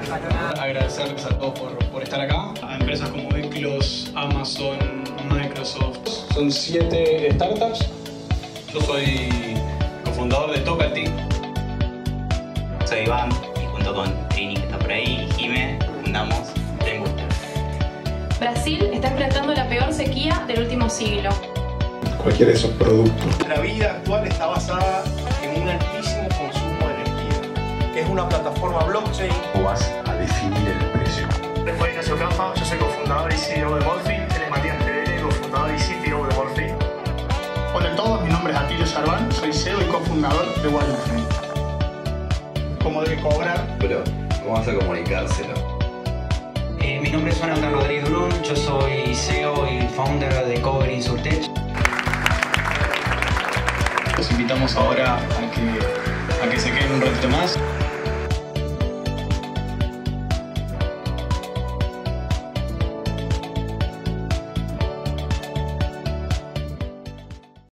Agradecerles a todos por estar acá. A empresas como Eclos, Amazon, Microsoft. Son 7 startups. Yo soy cofundador de Tocati. Soy Iván y junto con Trini, que está por ahí, y Jime, fundamos Tenguster. Brasil está enfrentando la peor sequía del último siglo. Cualquiera de esos productos. La vida actual está basada en un altísimo consumo de energía. Es una plataforma blockchain. O vas a definir el precio. Soy Ignacio Cafa, yo soy cofundador y CEO de Morphy. Él es Matías Terere, cofundador y CTO de Morphy. Hola a todos, mi nombre es Atilio Sarván, soy CEO y cofundador de Wildframe. ¿Cómo debe cobrar? Pero, ¿cómo vas a comunicárselo? Mi nombre es Jonathan Rodríguez Brun, yo soy CEO y founder de Cover Insurtech. Los invitamos ahora a que se queden un ratito más.